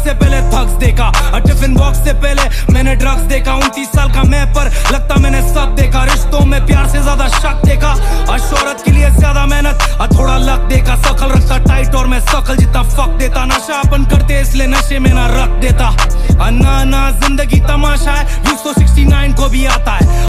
से पहले थग्स देखा, टिफिन बॉक्स से पहले मैंने ड्रग्स देखा। 29 साल का मैं पर लगता मैंने सब देखा, रिश्तों में प्यार से ज्यादा शक देखा, शोहरत के लिए ज्यादा मेहनत थोड़ा लक देखा। शकल रखता टाइट और मैं शकल जितना फक देता, नशा अपन करते इसलिए नशे में ना रख देता। ना जिंदगी तमाशा है, 269 को भी आता है।